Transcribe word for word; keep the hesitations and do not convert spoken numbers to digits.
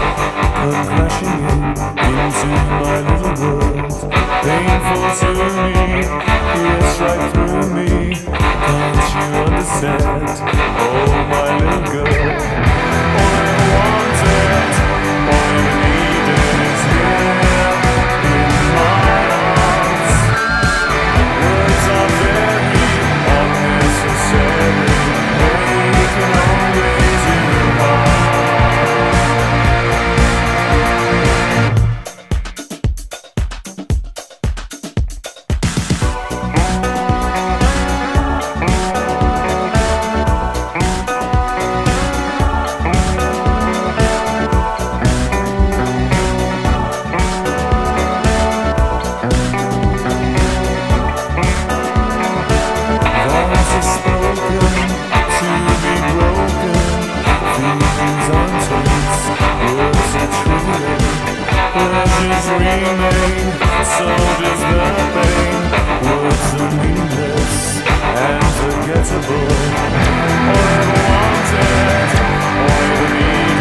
come crashing in into my little world. Painful to me, yes, right through me. Can't you understand? Oh, my little girl. All I wanted, all I needed is here in my arms. Words are very unnecessary. They can only do harm. Remain, so does the pain. Words are meaningless and forgettable. All I wanted, all I needed.